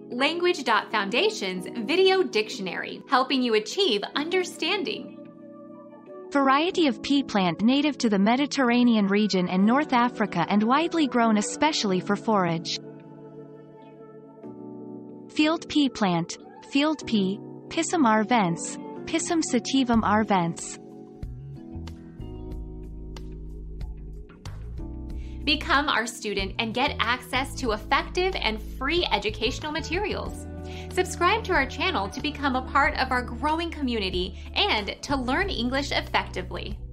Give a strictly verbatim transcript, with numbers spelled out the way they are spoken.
Language Foundation's Video Dictionary, helping you achieve understanding. Variety of pea plant native to the Mediterranean region and North Africa and widely grown especially for forage. Field pea plant, field pea, Pisum arvense, Pisum sativum arvense. Become our student and get access to effective and free educational materials. Subscribe to our channel to become a part of our growing community and to learn English effectively.